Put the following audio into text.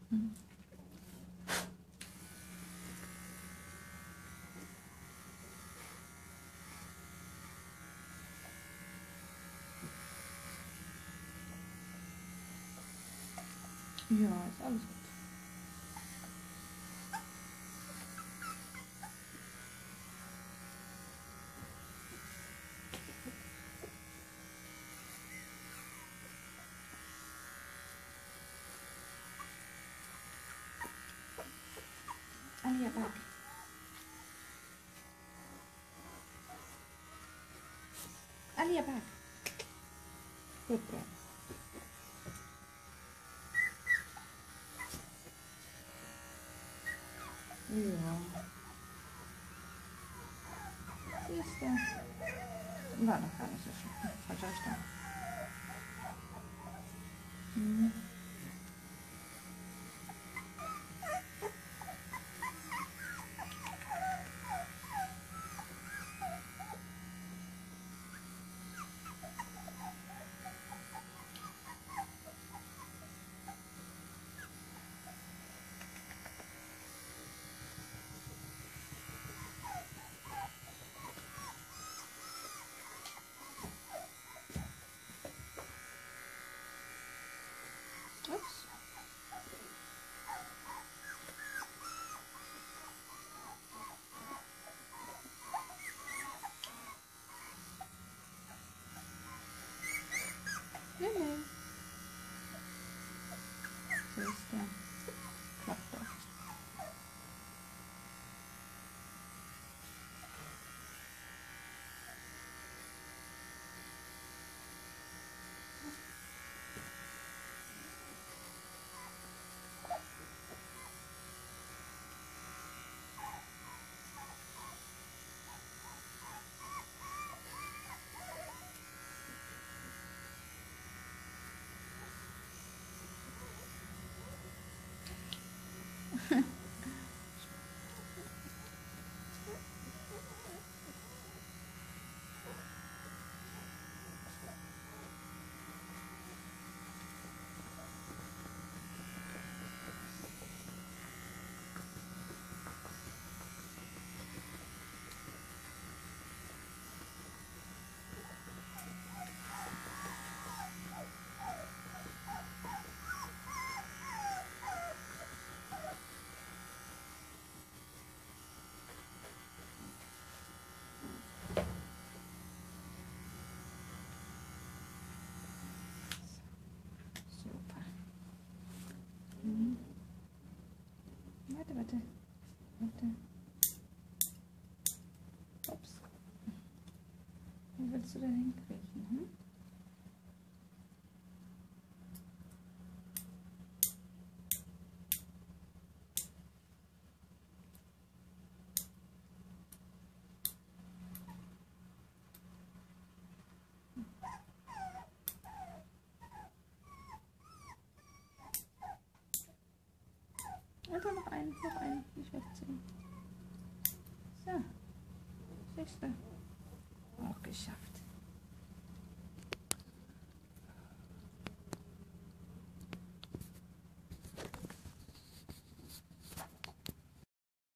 Mhm. Ja, ist alles gut. Alia, back. Alia, back. Good girl. Ja. Siehst du? War noch gar nicht so schlimm. Falscher Stand. Mhm. Ups. Nee, nee. Siehst du? Klappt doch. Super. Mhm. Warte, warte. Warte. Ups. Wo willst du da hinkriechen? Hm? Einfach noch einen, nicht wegziehen. So, siehst du. Auch geschafft.